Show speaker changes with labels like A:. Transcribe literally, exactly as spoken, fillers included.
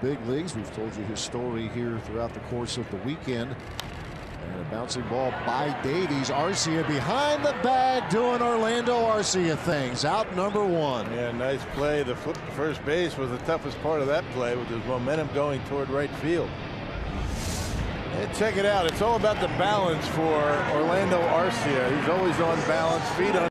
A: big leagues. We've told you his story here throughout the course of the weekend. And a bouncing ball by Davies. Arcia behind the bag doing Orlando Arcia things. Out number one.
B: Yeah, nice play. The flip to first base was the toughest part of that play, with his momentum going toward right field. And check it out. It's all about the balance for Orlando Arcia. He's always on balance, feet on